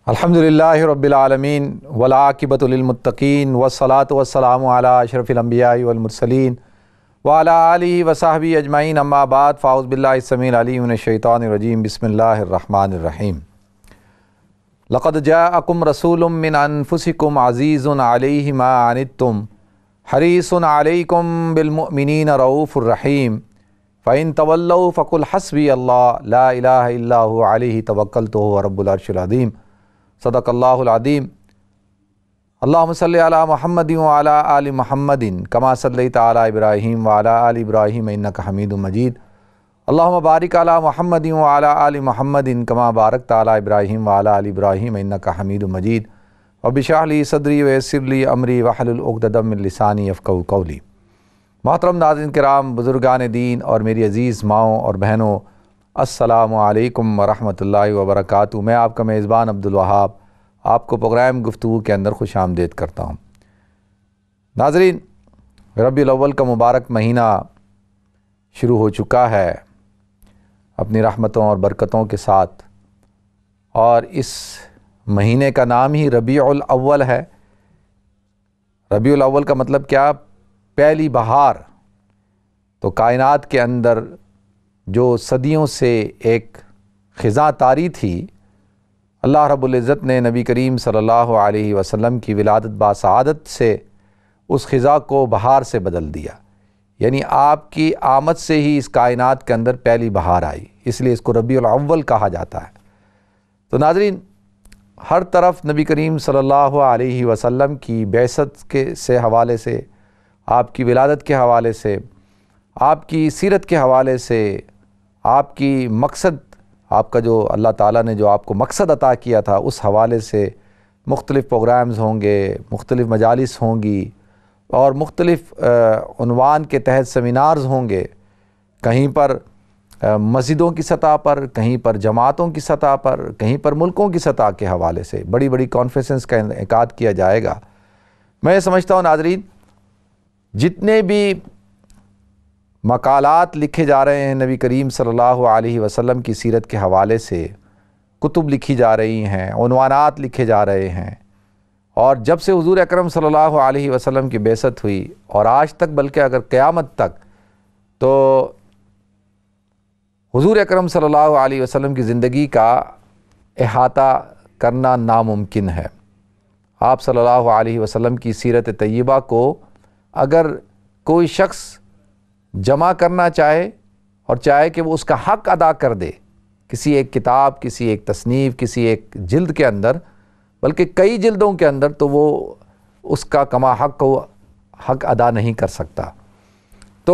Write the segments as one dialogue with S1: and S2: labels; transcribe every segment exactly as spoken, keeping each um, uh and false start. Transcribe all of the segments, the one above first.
S1: الحمدللہ رب العالمین والعاقبۃ للمتقین والصلاۃ والسلام علی اشرف الانبیاء والمرسلین وعلی آلہ وصحبہ اجمعین، اما بعد، فاعوذ باللہ السمیع العلیم من الشیطان الرجیم، بسم اللہ الرحمن الرحیم۔ لقد جاءکم رسول من انفسکم عزیز علیہ ما عنتم حریص علیکم بالمؤمنین رؤوف الرحیم، فإن تولوا فقل حسبی اللہ لا الہ الا هو علیہ توکلت وهو رب العرش العظیم، صدق اللہ العظیم۔ اللہم صلی علی محمد وعلی آل محمد کما صلیت علی ابراہیم وعلی آل ابراہیم انک حمید مجید، اللہم بارک علی محمد وعلی آل محمد کما بارکت علی ابراہیم وعلی آل ابراہیم انک حمید مجید، رب اشرح لی صدری ویسر لی امری واحلل عقدۃ من لسانی یفقہوا قولی۔ محترم ناظرین کرام، بزرگان دین اور میری عزیز ماؤں اور بہنوں، السلام علیکم ورحمۃ اللہ وبرکاتہ۔ میں آپ کا میزبان عبد الوہاب آپ کو پروگرام گفتگو کے اندر خوش آمدید کرتا ہوں۔ ناظرین، ربیع الاول کا مبارک مہینہ شروع ہو چکا ہے اپنی رحمتوں اور برکتوں کے ساتھ، اور اس مہینے کا نام ہی ربیع الاول ہے۔ ربیع الاول کا مطلب کیا؟ پہلی بہار۔ تو کائنات کے اندر جو صدیوں سے ایک خزاں طاری تھی، اللہ رب العزت نے نبی کریم صلی اللہ علیہ وسلم کی ولادت باسعادت سے اس خزاں کو بہار سے بدل دیا، یعنی آپ کی آمد سے ہی اس کائنات کے اندر پہلی بہار آئی، اس لیے اس کو ربیع الاول کہا جاتا ہے۔ تو ناظرین، ہر طرف نبی کریم صلی اللہ علیہ وسلم کی بعثت کے سے حوالے سے، آپ کی ولادت کے حوالے سے، آپ کی سیرت کے حوالے سے، آپ کی مقصد، آپ کا جو اللہ تعالیٰ نے جو آپ کو مقصد عطا کیا تھا اس حوالے سے مختلف پروگرامز ہوں گے، مختلف مجالس ہوں گی، اور مختلف عنوان کے تحت سیمینارز ہوں گے، کہیں پر مسجدوں کی سطح پر، کہیں پر جماعتوں کی سطح پر، کہیں پر ملکوں کی سطح کے حوالے سے بڑی بڑی کانفرنسز کا انعقاد کیا جائے گا۔ میں سمجھتا ہوں ناظرین، جتنے بھی مقالات لکھے جا رہے ہیں نبی کریم صلی اللہ علیہ وسلم کی سیرت کے حوالے سے، کتب لکھی جا رہی ہیں، عنوانات لکھے جا رہے ہیں، اور جب سے حضور اکرم صلی اللہ علیہ وسلم کی بعثت ہوئی اور آج تک، بلکہ اگر قیامت تک، تو حضور اکرم صلی اللہ علیہ وسلم کی زندگی کا احاطہ کرنا ناممکن ہے۔ آپ صلی اللہ علیہ وسلم کی سیرت طیبہ کو اگر کوئی شخص جمع کرنا چاہے اور چاہے کہ وہ اس کا حق ادا کر دے، کسی ایک کتاب، کسی ایک تصنیف، کسی ایک جلد کے اندر، بلکہ کئی جلدوں کے اندر، تو وہ اس کا کما حق کو حق ادا نہیں کر سکتا۔ تو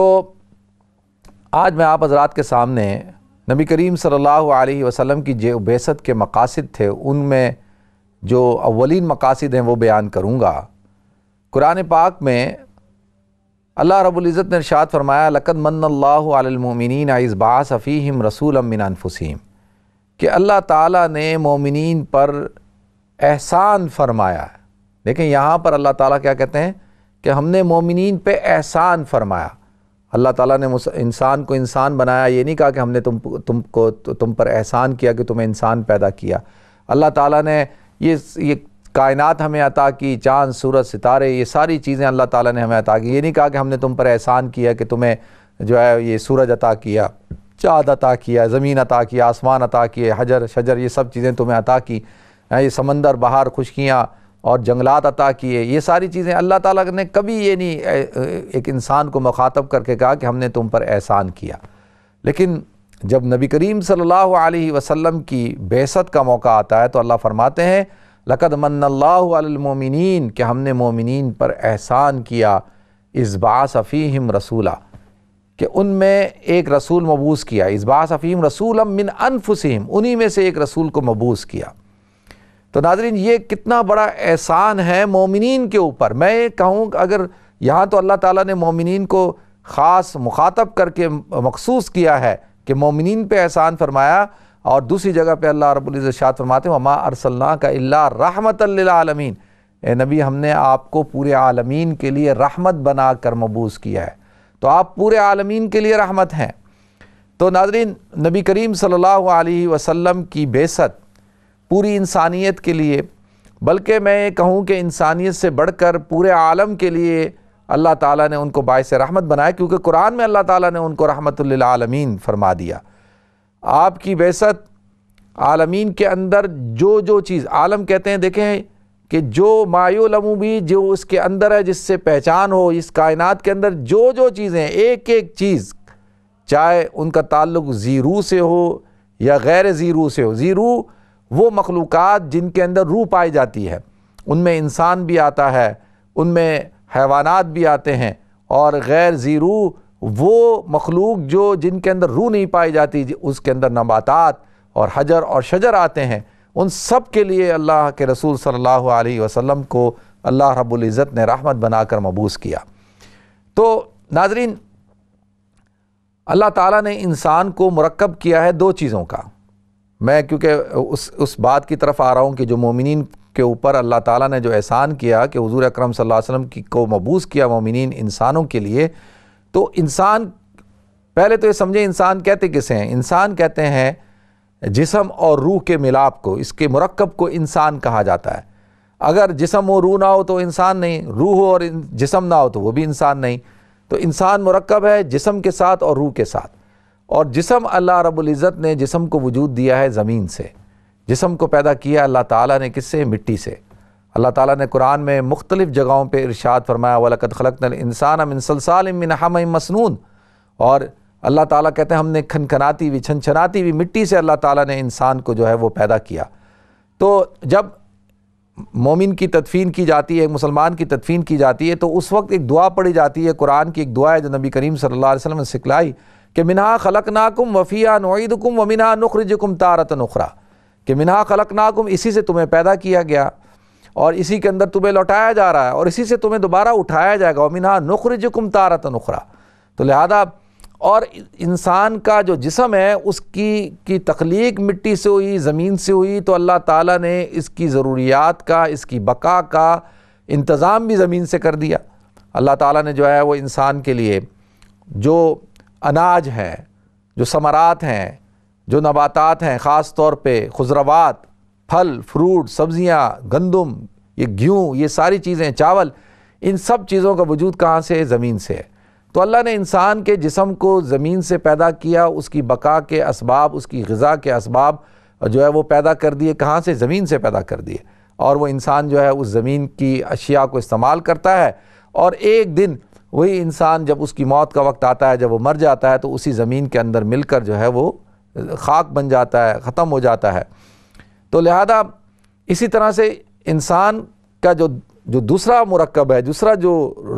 S1: آج میں آپ حضرات کے سامنے نبی کریم صلی اللہ علیہ وسلم کی جو بعثت کے مقاصد تھے، ان میں جو اولین مقاصد ہیں وہ بیان کروں گا۔ قرآن پاک میں اللہ رب العزت نے ارشاد فرمایا، لقد من اللہ علی المؤمنین اذ بعث فیہم رسولا من انفسہم، کہ اللہ تعالیٰ نے مومنین پر احسان فرمایا ہے۔ لیکن یہاں پر اللہ تعالیٰ کیا کہتے ہیں کہ ہم نے مومنین پہ احسان فرمایا۔ اللہ تعالیٰ نے انسان کو انسان بنایا، یہ نہیں کہا کہ ہم نے تم تم کو تم پر احسان کیا کہ تمہیں انسان پیدا کیا۔ اللہ تعالیٰ نے یہ یہ کائنات ہمیں عطا کی، چاند، سورج، ستارے، یہ ساری چیزیں اللہ تعالیٰ نے ہمیں عطا کی۔ یہ نہیں کہا کہ ہم نے تم پر احسان کیا کہ تمہیں جو ہے یہ سورج عطا کیا، چاند عطا کیا، زمین عطا کیا، آسمان عطا کیے، حجر شجر، یہ سب چیزیں تمہیں عطا کی، یہ سمندر، بہار، خشکیاں اور جنگلات عطا کیے۔ یہ ساری چیزیں اللہ تعالیٰ نے کبھی یہ نہیں ایک انسان کو مخاطب کر کے کہا کہ ہم نے تم پر احسان کیا۔ لیکن جب نبی کریم صلی اللہ علیہ وسلم کی بعثت کا موقع آتا ہے تو اللہ فرماتے ہیں، لقد من اللہ علی المؤمنین، کہ ہم نے مومنین پر احسان کیا، اذ بعث فیہم رسولا، کہ ان میں ایک رسول مبعوث کیا، اذ بعث فیہم رسولا من انفسہم، انہی میں سے ایک رسول کو مبعوث کیا۔ تو ناظرین، یہ کتنا بڑا احسان ہے مومنین کے اوپر۔ میں کہوں اگر یہاں تو اللہ تعالیٰ نے مومنین کو خاص مخاطب کر کے مخصوص کیا ہے کہ مومنین پہ احسان فرمایا، اور دوسری جگہ پہ اللہ رب العزت ارشاد فرماتے ہیں، وما ارسلناک الا رحمۃ للعالمین، اے نبی ہم نے آپ کو پورے عالمین کے لیے رحمت بنا کر مبعوث کیا ہے۔ تو آپ پورے عالمین کے لیے رحمت ہیں۔ تو ناظرین، نبی کریم صلی اللہ علیہ وسلم کی بعثت پوری انسانیت کے لیے، بلکہ میں یہ کہوں کہ انسانیت سے بڑھ کر پورے عالم کے لیے اللہ تعالیٰ نے ان کو باعث رحمت بنایا، کیونکہ قرآن میں اللہ تعالیٰ نے ان کو رحمت للعالمین فرما دیا۔ آپ کی بعثت عالمین کے اندر جو جو چیز، عالم کہتے ہیں دیکھیں کہ جو ما یعلم بھی، جو اس کے اندر ہے، جس سے پہچان ہو، اس کائنات کے اندر جو جو چیزیں ہیں، ایک ایک چیز، چاہے ان کا تعلق ذی روح سے ہو یا غیر ذی روح سے ہو۔ ذی روح وہ مخلوقات جن کے اندر روح پائی جاتی ہے، ان میں انسان بھی آتا ہے، ان میں حیوانات بھی آتے ہیں، اور غیر ذی روح وہ مخلوق جو جن کے اندر روح نہیں پائی جاتی، اس کے اندر نباتات اور حجر اور شجر آتے ہیں۔ ان سب کے لیے اللہ کے رسول صلی اللہ علیہ وسلم کو اللہ رب العزت نے رحمت بنا کر مبعوث کیا۔ تو ناظرین، اللہ تعالیٰ نے انسان کو مرکب کیا ہے دو چیزوں کا۔ میں کیونکہ اس اس بات کی طرف آ رہا ہوں کہ جو مومنین کے اوپر اللہ تعالیٰ نے جو احسان کیا کہ حضور اکرم صلی اللہ علیہ وسلم کی کو مبعوث کیا مومنین انسانوں کے لیے، تو انسان پہلے تو یہ سمجھیں انسان کہتے کسے ہیں؟ انسان کہتے ہیں جسم اور روح کے ملاپ کو، اس کے مرکب کو انسان کہا جاتا ہے۔ اگر جسم و روح نہ ہو تو انسان نہیں، روح ہو اور جسم نہ ہو تو وہ بھی انسان نہیں۔ تو انسان مرکب ہے جسم کے ساتھ اور روح کے ساتھ، اور جسم اللہ رب العزت نے جسم کو وجود دیا ہے زمین سے۔ جسم کو پیدا کیا اللہ تعالیٰ نے کس سے؟ مٹی سے۔ اللہ تعالیٰ نے قرآن میں مختلف جگہوں پہ ارشاد فرمایا وَلَقَدْ خَلَقْنَا الْإِنسَانَ مِنْ صَلْصَالٍ مِّنْ حَمَإٍ مَسْنُونٍ، اور اللہ تعالیٰ کہتے ہیں ہم نے کھنکھناتی ہوئی چھنچھناتی ہوئی مٹی سے اللہ تعالیٰ نے انسان کو جو ہے وہ پیدا کیا۔ تو جب مومن کی تدفین کی جاتی ہے، مسلمان کی تدفین کی جاتی ہے، تو اس وقت ایک دعا پڑھی جاتی ہے، قرآن کی ایک دعا ہے جو نبی کریم صلی اللہ علیہ وسلم نے سکھلائی کہ منہا خلقناکم وفیہا نعیدکم ومنہا نخرجکم تارۃ اخری، کہ منہا خلقناکم، اسی سے تمہیں پیدا کیا گیا اور اسی کے اندر تمہیں لوٹایا جا رہا ہے اور اسی سے تمہیں دوبارہ اٹھایا جائے گا، ومنہا نخرجکم تارۃ اخری۔ تو لہذا اور انسان کا جو جسم ہے اس کی کی تخلیق مٹی سے ہوئی، زمین سے ہوئی، تو اللہ تعالیٰ نے اس کی ضروریات کا، اس کی بقا کا انتظام بھی زمین سے کر دیا۔ اللہ تعالیٰ نے جو ہے وہ انسان کے لیے جو اناج ہے، جو ثمرات ہیں، جو نباتات ہیں، خاص طور پہ خضروات، پھل، فروٹ، سبزیاں، گندم، یہ گیہوں، یہ ساری چیزیں، چاول، ان سب چیزوں کا وجود کہاں سے ہے؟ زمین سے ہے۔ تو اللہ نے انسان کے جسم کو زمین سے پیدا کیا، اس کی بقا کے اسباب، اس کی غذا کے اسباب جو ہے وہ پیدا کر دیے، کہاں سے؟ زمین سے پیدا کر دیے، اور وہ انسان جو ہے اس زمین کی اشیاء کو استعمال کرتا ہے، اور ایک دن وہی انسان جب اس کی موت کا وقت آتا ہے، جب وہ مر جاتا ہے، تو اسی زمین کے اندر مل کر جو ہے وہ خاک بن جاتا ہے، ختم ہو جاتا ہے۔ تو لہذا اسی طرح سے انسان کا جو جو دوسرا مرکب ہے، دوسرا جو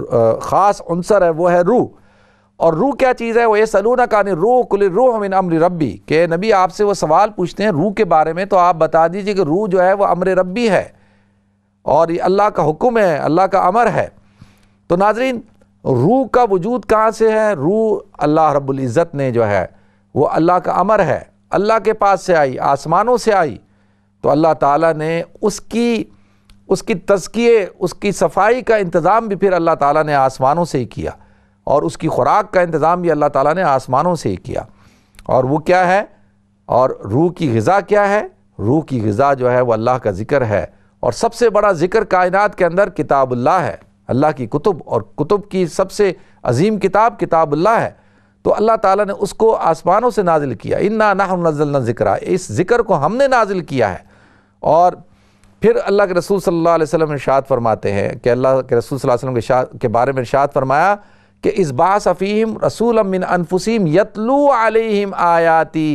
S1: خاص عنصر ہے وہ ہے روح۔ اور روح کیا چیز ہے؟ وہ یسألونک عن الروح قل الروح من امر ربی، کہ نبی آپ سے وہ سوال پوچھتے ہیں روح کے بارے میں، تو آپ بتا دیجئے کہ روح جو ہے وہ امر ربی ہے اور یہ اللہ کا حکم ہے، اللہ کا امر ہے۔ تو ناظرین، روح کا وجود کہاں سے ہے؟ روح اللہ رب العزت نے جو ہے وہ اللہ کا امر ہے، اللہ کے پاس سے آئی، آسمانوں سے آئی۔ تو اللہ تعالیٰ نے اس کی اس کی تزکیے، اس کی صفائی کا انتظام بھی پھر اللہ تعالیٰ نے آسمانوں سے ہی کیا، اور اس کی خوراک کا انتظام بھی اللہ تعالیٰ نے آسمانوں سے ہی کیا۔ اور وہ کیا ہے؟ اور روح کی غذا کیا ہے؟ روح کی غذا جو ہے وہ اللہ کا ذکر ہے، اور سب سے بڑا ذکر کائنات کے اندر کتاب اللہ ہے، اللہ کی کتب، اور کتب کی سب سے عظیم کتاب کتاب اللہ ہے۔ تو اللہ تعالیٰ نے اس کو آسمانوں سے نازل کیا، انا نحن نزلنا الذکر، اس ذکر کو ہم نے نازل کیا ہے۔ اور پھر اللہ کے رسول صلی اللہ علیہ وسلم ارشاد فرماتے ہیں کہ اللہ کے رسول صلی اللہ علیہ وسلم کے بارے میں ارشاد فرمایا کہ اذ بعث فیہم رسولا من انفسہم یتلو علیہم آیاتی،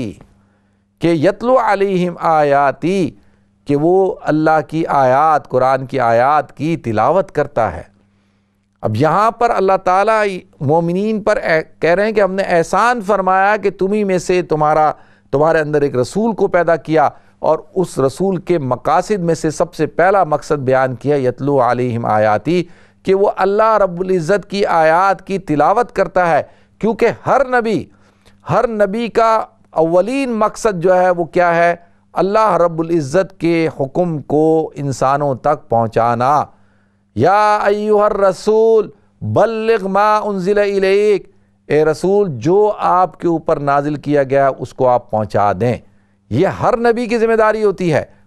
S1: کہ یتلو علیہم آیاتی، کہ وہ اللہ کی آیات، قرآن کی آیات کی تلاوت کرتا ہے۔ اب یہاں پر اللہ تعالیٰ مومنین پر کہہ رہے ہیں کہ ہم نے احسان فرمایا کہ تمہیں میں سے تمہارا تمہارے اندر ایک رسول کو پیدا کیا، اور اس رسول کے مقاصد میں سے سب سے پہلا مقصد بیان کیا یتلو علیہم آیاتی، کہ وہ اللہ رب العزت کی آیات کی تلاوت کرتا ہے، کیونکہ ہر نبی ہر نبی کا اولین مقصد جو ہے وہ کیا ہے؟ اللہ رب العزت کے حکم کو انسانوں تک پہنچانا۔ یا ایھا الرسول بلغ ما انزل الیک، اے رسول جو آپ کے اوپر نازل کیا گیا اس کو آپ پہنچا دیں۔ یہ ہر نبی کی ذمہ داری ہوتی ہے،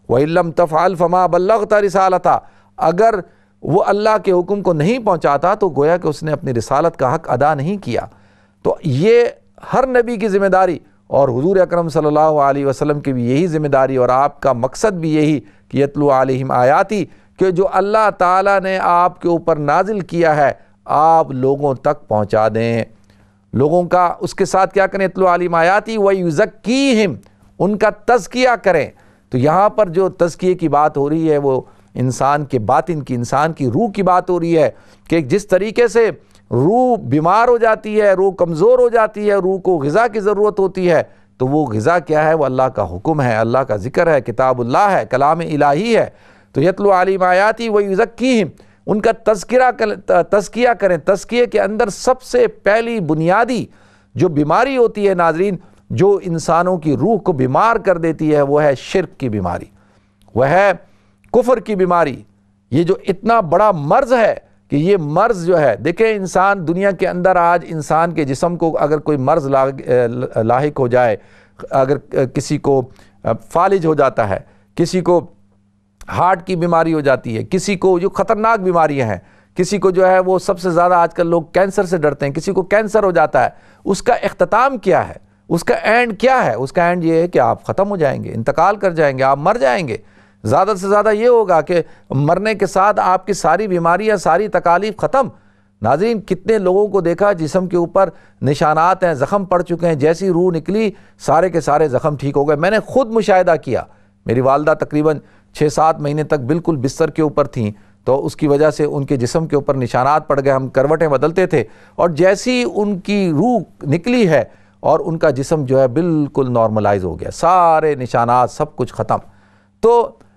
S1: وَإِن لَّمْ تَفْعَلْ فَمَا بَلَّغْتَ رِسَالَتَهُ، اگر وہ اللہ کے حکم کو نہیں پہنچاتا تو گویا کہ اس نے اپنی رسالت کا حق ادا نہیں کیا۔ تو یہ ہر نبی کی ذمہ داری، اور حضور اکرم صلی اللہ علیہ وسلم کی بھی یہی ذمہ داری، اور آپ کا مقصد بھی یہی کہ یتلو علیہم آیاتی، کہ جو اللہ تعالیٰ نے آپ کے اوپر نازل کیا ہے آپ لوگوں تک پہنچا دیں، لوگوں کا اس کے ساتھ کیا کریں، یتلو علیہم آیاتی وَيُزَكِّيهِمْ، ان کا تزکیہ کریں۔ تو یہاں پر جو تزکیے کی بات ہو رہی ہے وہ انسان کے باطن کی، انسان کی روح کی بات ہو رہی ہے، کہ جس طریقے سے روح بیمار ہو جاتی ہے، روح کمزور ہو جاتی ہے، روح کو غذا کی ضرورت ہوتی ہے، تو وہ غذا کیا ہے، وہ اللہ کا حکم ہے، اللہ کا ذکر ہے، کتاب اللہ ہے، کلام الہی ہے۔ تو یتلو علیہم آیاتی وَيُزَكِّيهِمْ، ان کا تذکرہ تزکیہ کریں۔ تزکیے کے اندر سب سے پہلی بنیادی جو بیماری ہوتی ہے ناظرین، جو انسانوں کی روح کو بیمار کر دیتی ہے، وہ ہے شرک کی بیماری، وہ ہے کفر کی بیماری۔ یہ جو اتنا بڑا مرض ہے کہ یہ مرض جو ہے، دیکھیں انسان دنیا کے اندر آج انسان کے جسم کو اگر کوئی مرض لاحق ہو جائے، اگر کسی کو فالج ہو جاتا ہے، کسی کو ہارٹ کی بیماری ہو جاتی ہے، کسی کو جو خطرناک بیماریاں ہیں، کسی کو جو ہے وہ سب سے زیادہ آج کل لوگ کینسر سے ڈرتے ہیں، کسی کو کینسر ہو جاتا ہے، اس کا اختتام کیا ہے، اس کا اینڈ کیا ہے؟ اس کا اینڈ یہ ہے کہ آپ ختم ہو جائیں گے، انتقال کر جائیں گے، آپ مر جائیں گے۔ زیادہ سے زیادہ یہ ہوگا کہ مرنے کے ساتھ آپ کی ساری بیماریاں، ساری تکالیف ختم۔ ناظرین کتنے لوگوں کو دیکھا جسم کے اوپر نشانات ہیں، زخم پڑ چکے ہیں، جیسی روح نکلی سارے کے سارے زخم ٹھیک ہو گئے۔ میں نے خود مشاہدہ کیا، میری والدہ تقریباً چھ سات مہینے تک بالکل بستر کے اوپر تھیں، تو اس کی وجہ سے ان کے جسم کے اوپر نشانات پڑ گئے، ہم کروٹیں بدلتے تھے، اور جیسی ان کی روح نکلی ہے اور ان کا جسم جو ہے بالکل نارملائز ہو گیا، سارے نشانات سب کچھ ختم۔ تو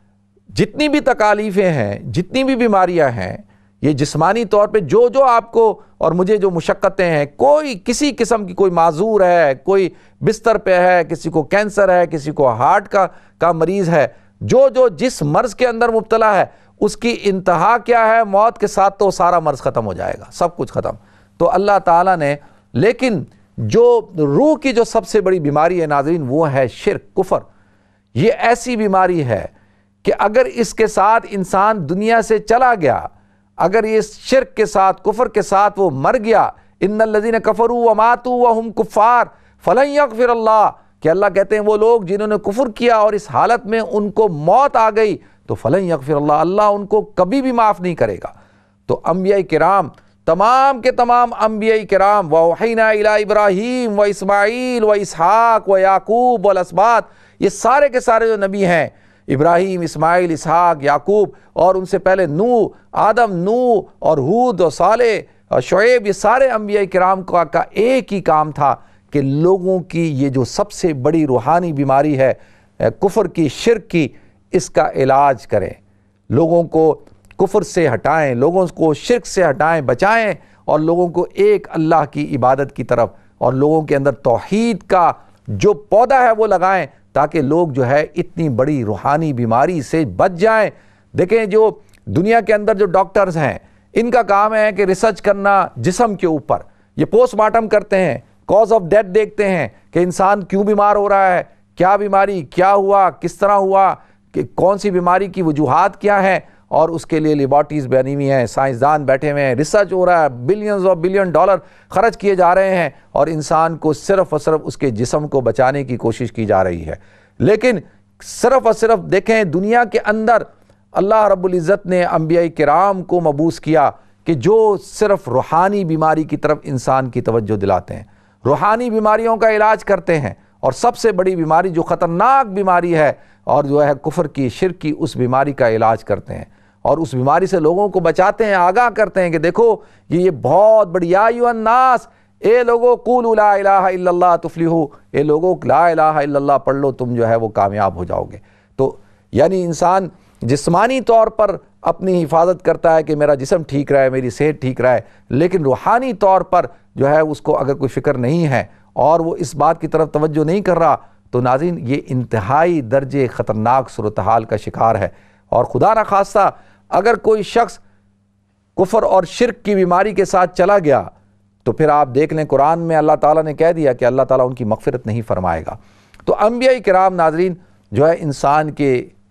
S1: جتنی بھی تکالیفیں ہیں، جتنی بھی بیماریاں ہیں، یہ جسمانی طور پہ جو جو آپ کو اور مجھے جو مشقتیں ہیں، کوئی کسی قسم کی کوئی معذور ہے، کوئی بستر پہ ہے، کسی کو کینسر ہے، کسی کو ہارٹ کا کا مریض ہے، جو جو جس مرض کے اندر مبتلا ہے اس کی انتہا کیا ہے؟ موت کے ساتھ تو سارا مرض ختم ہو جائے گا، سب کچھ ختم۔ تو اللہ تعالیٰ نے، لیکن جو روح کی جو سب سے بڑی بیماری ہے ناظرین، وہ ہے شرک، کفر۔ یہ ایسی بیماری ہے کہ اگر اس کے ساتھ انسان دنیا سے چلا گیا، اگر یہ شرک کے ساتھ، کفر کے ساتھ وہ مر گیا، ان الذین کفروا وماتوا وهم کفار فلن یغفر اللہ، کہ اللہ کہتے ہیں وہ لوگ جنہوں نے کفر کیا اور اس حالت میں ان کو موت آ گئی تو فلن یغفر اللہ، اللہ ان کو کبھی بھی معاف نہیں کرے گا۔ تو انبیاء کرام، تمام کے تمام انبیاء کرام، وَأَوْحَيْنَا إِلَىٰ إِبْرَاهِيمَ وَإِسْمَاعِيلَ وَإِسْحَاقَ وَيَعْقُوبَ وَالْأَسْبَاط، یہ سارے کے سارے جو نبی ہیں، ابراہیم، اسماعیل، اسحاق، یعقوب، اور ان سے پہلے نوح، آدم، نوح اور ہود اور صالح اور شعیب، یہ سارے انبیاء کرام کا کا ایک ہی کام تھا کہ لوگوں کی یہ جو سب سے بڑی روحانی بیماری ہے کفر کی، شرک کی، اس کا علاج کریں، لوگوں کو کفر سے ہٹائیں، لوگوں کو شرک سے ہٹائیں، بچائیں، اور لوگوں کو ایک اللہ کی عبادت کی طرف اور لوگوں کے اندر توحید کا جو پودا ہے وہ لگائیں، تاکہ لوگ جو ہے اتنی بڑی روحانی بیماری سے بچ جائیں۔ دیکھیں جو دنیا کے اندر جو ڈاکٹرز ہیں، ان کا کام ہے کہ ریسرچ کرنا جسم کے اوپر، یہ پوسٹ مارٹم کرتے ہیں، کاز آف ڈیتھ دیکھتے ہیں کہ انسان کیوں بیمار ہو رہا ہے، کیا بیماری، کیا ہوا، کس طرح ہوا، کہ کون سی بیماری کی وجوہات کیا ہیں، اور اس کے لیے لیبارٹریز بنی ہوئی ہیں، سائنسدان بیٹھے ہوئے ہیں، ریسرچ ہو رہا ہے، بلینز اور بلین ڈالر خرچ کیے جا رہے ہیں، اور انسان کو صرف اور صرف اس کے جسم کو بچانے کی کوشش کی جا رہی ہے۔ لیکن صرف اور صرف دیکھیں دنیا کے اندر اللہ رب العزت نے انبیاء کرام کو مبعوث کیا کہ جو صرف روحانی بیماری کی طرف انسان کی توجہ دلاتے ہیں، روحانی بیماریوں کا علاج کرتے ہیں، اور سب سے بڑی بیماری جو خطرناک بیماری ہے اور جو ہے کفر کی، شرک کی، اس بیماری کا علاج کرتے ہیں، اور اس بیماری سے لوگوں کو بچاتے ہیں، آگاہ کرتے ہیں کہ دیکھو یہ یہ بہت بڑی، یا ایھا الناس، اے لوگو قولوا لا الہ الا اللہ تفلحوا، اے لوگو لا الہ الا اللہ پڑھ لو، تم جو ہے وہ کامیاب ہو جاؤ گے۔ تو یعنی انسان جسمانی طور پر اپنی حفاظت کرتا ہے کہ میرا جسم ٹھیک رہے، میری صحت ٹھیک رہے، لیکن روحانی طور پر جو ہے اس کو اگر کوئی فکر نہیں ہے اور وہ اس بات کی طرف توجہ نہیں کر رہا، تو ناظرین یہ انتہائی درجے خطرناک صورتحال کا شکار ہے۔ اور خدا نہ خواستہ اگر کوئی شخص کفر اور شرک کی بیماری کے ساتھ چلا گیا تو پھر آپ دیکھ لیں قرآن میں اللہ تعالیٰ نے کہہ دیا کہ اللہ تعالیٰ ان کی مغفرت نہیں فرمائے گا۔ تو انبیاء کرام ناظرین جو ہے انسان کے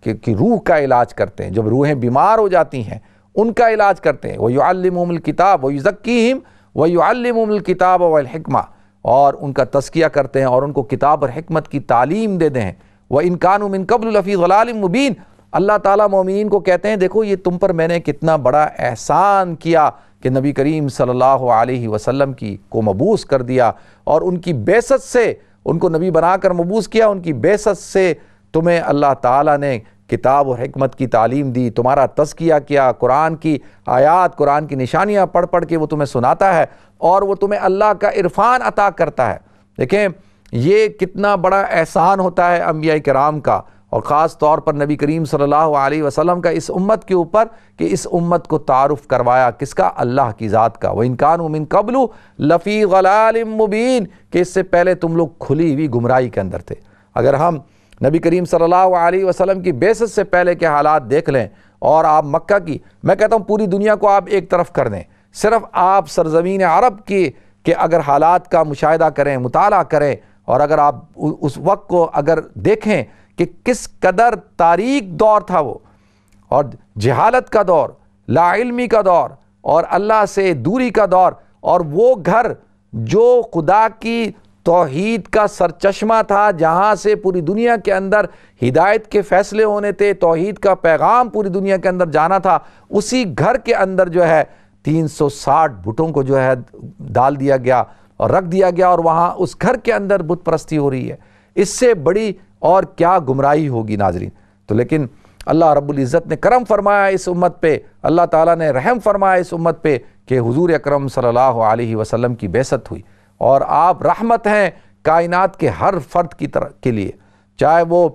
S1: کی روح کا علاج کرتے ہیں، جب روحیں بیمار ہو جاتی ہیں ان کا علاج کرتے ہیں۔ وَيُعَلِّمُهُمُ الْكِتَابَ وَيُزَكِّيهِمْ وَيُعَلِّمُهُمُ الْكِتَابَ وَالْحِكْمَةَ، اور ان کا تزکیہ کرتے ہیں اور ان کو کتاب اور حکمت کی تعلیم دے دیں۔ وَإِن كَانُوا مِن قَبْلُ لَفِي ضَلَالٍ مُبِينٍ، اللہ تعالیٰ مومنین کو کہتے ہیں دیکھو یہ تم پر میں نے کتنا بڑا احسان کیا کہ نبی کریم صلی اللہ علیہ وسلم کی کو مبعوث کر دیا، اور ان کی بعثت سے ان کو نبی بنا کر مبعوث کیا، ان کی بعثت سے تمہیں اللہ تعالیٰ نے کتاب و حکمت کی تعلیم دی، تمہارا تزکیہ کیا، قرآن کی آیات، قرآن کی نشانیاں پڑھ پڑھ کے وہ تمہیں سناتا ہے، اور وہ تمہیں اللہ کا عرفان عطا کرتا ہے۔ دیکھیں یہ کتنا بڑا احسان ہوتا ہے انبیاء کرام کا، اور خاص طور پر نبی کریم صلی اللہ علیہ وسلم کا اس امت کے اوپر، کہ اس امت کو تعارف کروایا کس کا؟ اللہ کی ذات کا۔ وَإِن كَانُوا مِن قَبْلُ لَفِي ضَلَالٍ مُبِينٍ، کہ اس سے پہلے تم لوگ کھلی ہوئی گمراہی کے اندر تھے۔ اگر ہم نبی کریم صلی اللہ علیہ وسلم کی بعثت سے پہلے کے حالات دیکھ لیں، اور آپ مکہ کی، میں کہتا ہوں پوری دنیا کو آپ ایک طرف کر دیں، صرف آپ سرزمین عرب کی کہ اگر حالات کا مشاہدہ کریں، مطالعہ کریں، اور اگر آپ اس وقت کو اگر دیکھیں کہ کس قدر تاریک دور تھا وہ، اور جہالت کا دور، لا علمی کا دور، اور اللہ سے دوری کا دور، اور وہ گھر جو خدا کی توحید کا سرچشمہ تھا، جہاں سے پوری دنیا کے اندر ہدایت کے فیصلے ہونے تھے، توحید کا پیغام پوری دنیا کے اندر جانا تھا، اسی گھر کے اندر جو ہے تین سو ساٹھ بتوں کو جو ہے ڈال دیا گیا اور رکھ دیا گیا، اور وہاں اس گھر کے اندر بت پرستی ہو رہی ہے۔ اس سے بڑی اور کیا گمراہی ہوگی ناظرین؟ تو لیکن اللہ رب العزت نے کرم فرمایا اس امت پہ، اللہ تعالیٰ نے رحم فرمایا اس امت پہ کہ حضور اکرم صلی اللہ علیہ وسلم کی بعثت ہوئی، اور آپ رحمت ہیں کائنات کے ہر فرد کی طرح کے لیے، چاہے وہ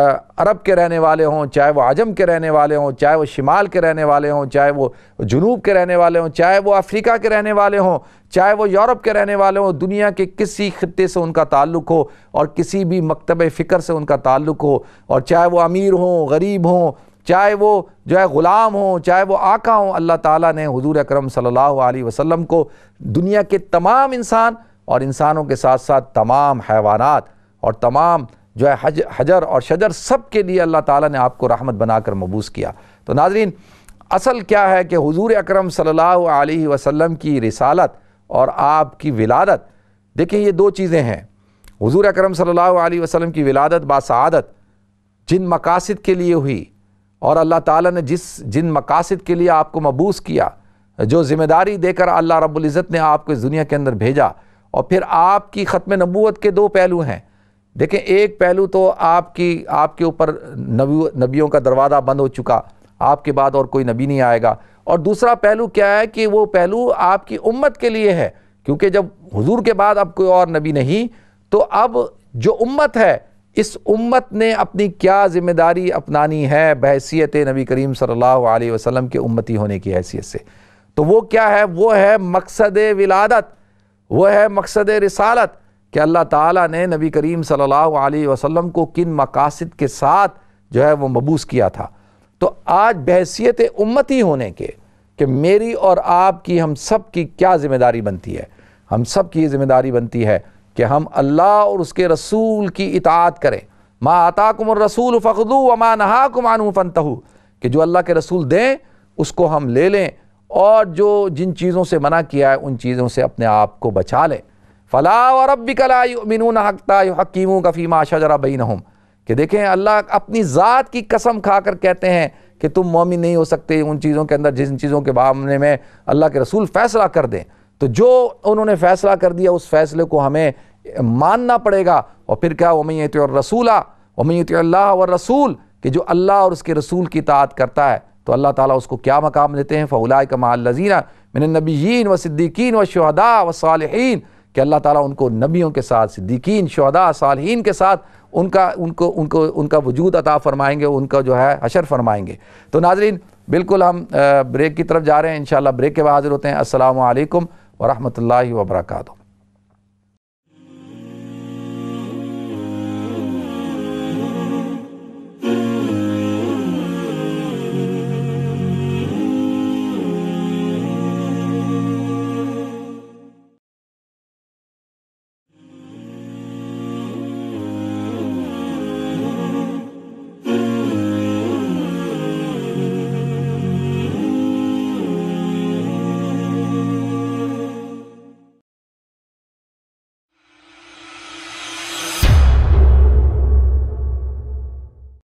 S1: عرب کے رہنے والے ہوں، چاہے وہ عجم کے رہنے والے ہوں، چاہے وہ شمال کے رہنے والے ہوں، چاہے وہ جنوب کے رہنے والے ہوں، چاہے وہ افریقہ کے رہنے والے ہوں، چاہے وہ یورپ کے رہنے والے ہوں، دنیا کے کسی خطے سے ان کا تعلق ہو، اور کسی بھی مکتب فکر سے ان کا تعلق ہو، اور چاہے وہ امیر ہوں، غریب ہوں، چاہے وہ جو ہے غلام ہوں، چاہے وہ آقا ہوں، اللہ تعالیٰ نے حضور اکرم صلی اللہ علیہ وسلم کو دنیا کے تمام انسان اور انسانوں کے ساتھ ساتھ تمام حیوانات اور تمام جو ہے حج حجر اور شجر سب کے لیے اللہ تعالیٰ نے آپ کو رحمت بنا کر مبعوث کیا۔ تو ناظرین اصل کیا ہے کہ حضور اکرم صلی اللہ علیہ وسلم کی رسالت اور آپ کی ولادت، دیکھیں یہ دو چیزیں ہیں۔ حضور اکرم صلی اللہ علیہ وسلم کی ولادت باسعادت جن مقاصد کے لیے ہوئی، اور اللہ تعالیٰ نے جس جن مقاصد کے لیے آپ کو مبعوث کیا، جو ذمہ داری دے کر اللہ رب العزت نے آپ کو اس دنیا کے اندر بھیجا، اور پھر آپ کی ختم نبوت کے دو پہلو ہیں۔ دیکھیں ایک پہلو تو آپ کی آپ کے اوپر نبیوں کا دروازہ بند ہو چکا، آپ کے بعد اور کوئی نبی نہیں آئے گا، اور دوسرا پہلو کیا ہے کہ وہ پہلو آپ کی امت کے لیے ہے، کیونکہ جب حضور کے بعد اب کوئی اور نبی نہیں، تو اب جو امت ہے اس امت نے اپنی کیا ذمہ داری اپنانی ہے بحیثیت نبی کریم صلی اللہ علیہ وسلم کے امتی ہونے کی حیثیت سے۔ تو وہ کیا ہے؟ وہ ہے مقصد ولادت، وہ ہے مقصد رسالت، کہ اللہ تعالیٰ نے نبی کریم صلی اللہ علیہ وسلم کو کن مقاصد کے ساتھ جو ہے وہ مبعوث کیا تھا۔ تو آج بحیثیت امتی ہونے کے کہ میری اور آپ کی ہم سب کی کیا ذمہ داری بنتی ہے؟ ہم سب کی یہ ذمہ داری بنتی ہے کہ ہم اللہ اور اس کے رسول کی اطاعت کریں۔ ما آتاکم الرسول فخذوہ وما نہاکم عنہ فانتہوا، کہ جو اللہ کے رسول دیں اس کو ہم لے لیں، اور جو جن چیزوں سے منع کیا ہے ان چیزوں سے اپنے آپ کو بچا لیں۔ فلا وربک لا یؤمنون حتی یحکموک فیما شجر بینہم، کہ دیکھیں اللہ اپنی ذات کی قسم کھا کر کہتے ہیں کہ تم مومن نہیں ہو سکتے ان چیزوں کے اندر جن چیزوں کے بارے میں اللہ کے رسول فیصلہ کر دیں۔ تو جو انہوں نے فیصلہ کر دیا اس فیصلے کو ہمیں ماننا پڑے گا۔ اور پھر کیا؟ وَمَن یُطِعِ الرَّسُولَ وَمَن یُطِعِ اللَّهَ وَالرَّسُولَ، کہ جو اللہ اور اس کے رسول کی اطاعت کرتا ہے تو اللہ تعالیٰ اس کو کیا مقام دیتے ہیں؟ فَأُولَٰئِکَ مَعَ الَّذِينَ مِنَ النَّبِيِّينَ وَالصِّدِّيقِينَ وَالشُّهَدَاءِ وَالصَّالِحِينَ، کہ اللہ تعالیٰ ان کو نبیوں کے ساتھ، صدیقین، شہداء، صالحین کے ساتھ ان کا ان کو ان کو ان کا وجود عطا فرمائیں گے، ان کا جو ہے حشر فرمائیں گے۔ تو ناظرین بالکل ہم بریک کی طرف جا رہے ہیں، انشاءاللہ بریک کے بعد حاضر ہوتے ہیں۔ السلام علیکم ورحمۃ اللہ وبرکاتہ۔